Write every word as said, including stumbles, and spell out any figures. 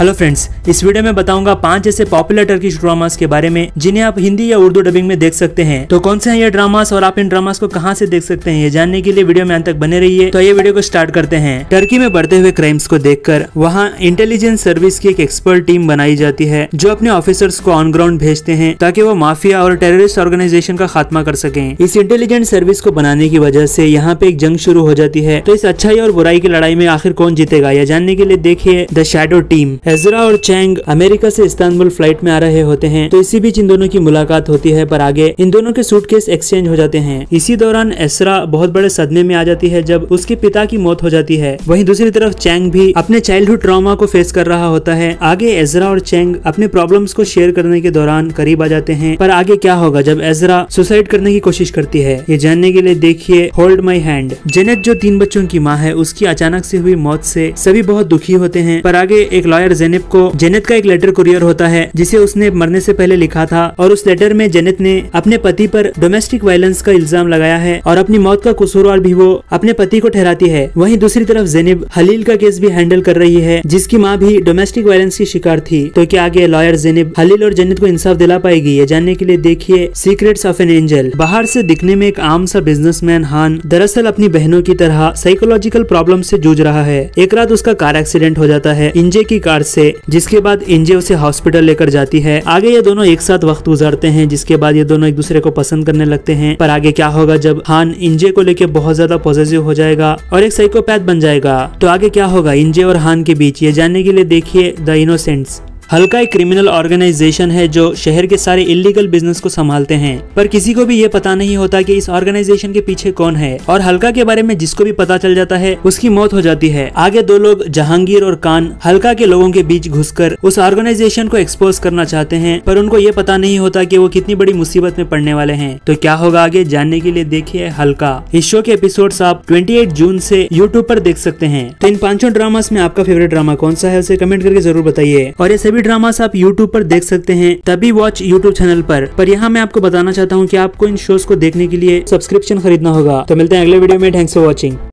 Hello friends, इस video में बताऊंगा पांच ऐसे पॉपुलर टर्किश ड्रामास के बारे में जिन्हें आप हिंदी या उर्दू डबिंग में देख सकते हैं। तो कौन से हैं ये ड्रामास और आप इन ड्रामास को कहां से देख सकते हैं, ये जानने के लिए वीडियो में अंत तक बने रहिए। तो ये वीडियो को स्टार्ट करते हैं। टर्की में बढ़ते हुए क्राइम्स को देखकर वहां इंटेलिजेंस सर्विस की एक एक्सपर्ट टीम बनाई जाती है जो अपने ऑफिसर्स को ऑन ग्राउंड भेजते हैं ताकि वो माफिया और टेररिस्ट ऑर्गेनाइजेशन का खात्मा कर सकें। इस इंटेलिजेंस सर्विस को बनाने की वजह से यहाँ पे एक जंग शुरू हो जाती है। तो इस अच्छाई और बुराई की लड़ाई में आखिर कौन जीतेगा, यह जानने के लिए देखिए द शैडो टीम। एजरा और चैंग अमेरिका से इस्तांबुल फ्लाइट में आ रहे होते हैं, तो इसी बीच इन दोनों की मुलाकात होती है, पर आगे इन दोनों के सूटकेस एक्सचेंज हो जाते हैं। इसी दौरान एसरा बहुत बड़े सदमे में आ जाती है जब उसके पिता की मौत हो जाती है। वहीं दूसरी तरफ चैंग भी अपने चाइल्डहुड ट्रॉमा को फेस कर रहा होता है। आगे एजरा और चैंग अपने प्रॉब्लम्स को शेयर करने के दौरान करीब आ जाते हैं, पर आगे क्या होगा जब एजरा सुसाइड करने की कोशिश करती है, ये जानने के लिए देखिए होल्ड माई हैंड। जेनेट जो तीन बच्चों की माँ है, उसकी अचानक से हुई मौत से सभी बहुत दुखी होते हैं, पर आगे एक लॉयर जेनेट को जेनेट का एक लेटर कुरियर होता है जिसे उसने मरने से पहले लिखा था, और उस लेटर में जेनेट ने अपने पति पर डोमेस्टिक वायलेंस का इल्जाम लगाया है और अपनी मौत का कसूरवार भी वो अपने पति को ठहराती है। वहीं दूसरी तरफ जेनेब हलील का केस भी हैंडल कर रही है जिसकी माँ भी डोमेस्टिक वायलेंस की शिकार थी। तो क्या आगे लॉयर जेनेब हलील और जेनेट को इंसाफ दिला पाएगी, ये जानने के लिए देखिए सीक्रेट्स ऑफ एन एंजल। बाहर से दिखने में एक आम सा बिजनेसमैन हान दरअसल अपनी बहनों की तरह साइकोलॉजिकल प्रॉब्लम से जूझ रहा है। एक रात उसका कार एक्सीडेंट हो जाता है इंजे की कार से, जिसके बाद इंजे उसे हॉस्पिटल लेकर जाती है। आगे ये दोनों एक साथ वक्त गुजारते हैं, जिसके बाद ये दोनों एक दूसरे को पसंद करने लगते हैं। पर आगे क्या होगा जब हान इंजे को लेकर बहुत ज्यादा पॉजिटिव हो जाएगा और एक साइकोपैथ बन जाएगा। तो आगे क्या होगा इंजे और हान के बीच, ये जानने के लिए देखिए द इनोसेंट्स। हल्का एक क्रिमिनल ऑर्गेनाइजेशन है जो शहर के सारे इलीगल बिजनेस को संभालते हैं, पर किसी को भी ये पता नहीं होता कि इस ऑर्गेनाइजेशन के पीछे कौन है, और हल्का के बारे में जिसको भी पता चल जाता है उसकी मौत हो जाती है। आगे दो लोग जहांगीर और कान हल्का के लोगों के बीच घुसकर उस ऑर्गेनाइजेशन को एक्सपोज करना चाहते हैं, पर उनको ये पता नहीं होता कि वो कितनी बड़ी मुसीबत में पड़ने वाले हैं। तो क्या होगा आगे जानने के लिए देखिए हल्का। इस शो के एपिसोड्स आप अट्ठाईस जून से यूट्यूब पर देख सकते हैं। तो इन पांचों ड्रामास में आपका फेवरेट ड्रामा कौन सा है उसे कमेंट करके जरूर बताइए। और ये सभी ड्रामास आप यूट्यूब पर देख सकते हैं तभी वॉच यूट्यूब चैनल पर। पर यहाँ मैं आपको बताना चाहता हूँ कि आपको इन शोज को देखने के लिए सब्सक्रिप्शन खरीदना होगा। तो मिलते हैं अगले वीडियो में। Thanks for watching.